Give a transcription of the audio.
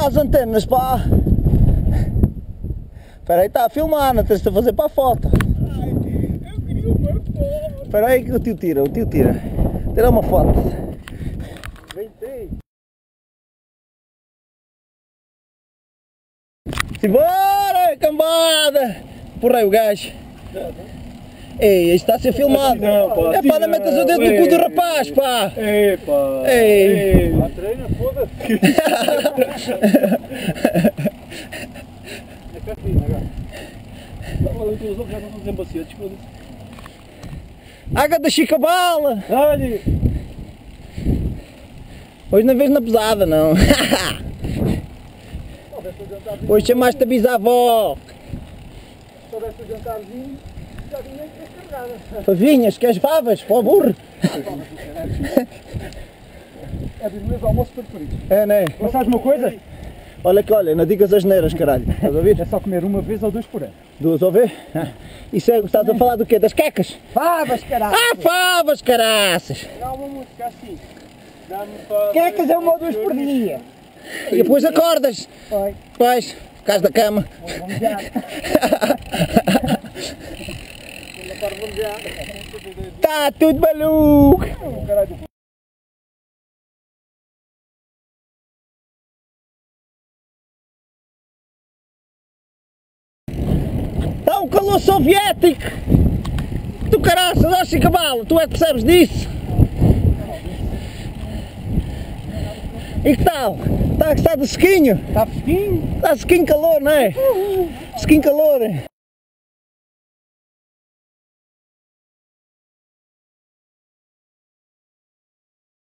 lá as antenas, pá. Espera aí, está a filmar, não tens de fazer para a foto. Ai, eu queria uma foto. Espera aí que o tio tira. Tira uma foto. Vem, tem. Simbora, cambada! Porrei o gajo. Ei, isto está a ser filmado. Não, pá, É pá, não metas o dedo no cu do rapaz, pá. Ei, pá. Ei. Pá, treina, foda-se. É catinho, agora. Dá-me ali os outros, já não tem baciados, foda-se. Água da chicabala. Olha. Hoje não vês na pesada, não. Hoje chamaste a bisavó. Só deste jantarzinho, já vinha descarregada. Favinhas, queres favas? Para o burro. É dos meus almoços preferidos. É, né? Mas sabes uma coisa? Olha que olha, não digas as neiras, caralho. Estás a ouvir? É só comer uma vez ou duas por ano. Duas a ver? Isso é, estás a falar do quê? Das quecas? Favas, caralho! Ah, favas, caraças! Dá uma música assim. Dá-me favas. Quecas é uma ou duas por dia. E depois acordas. Foi. Pois, ficas da cama. Vamos já. Tá tudo maluco! Caralho. Está um calor soviético! Tu caraças, ó chicabala, tu é que percebes disso? E que tal? Está de sequinho? Está fresquinho? Está sequinho calor, não é? Sequinho calor.